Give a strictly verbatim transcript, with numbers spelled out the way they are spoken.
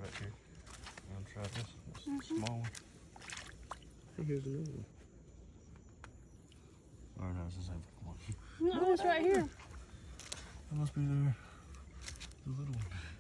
right here. I'm gonna try this. This mm-hmm. small one. Here's another one. Or no, it's the same one. No, it's right here. That must be there. The little one.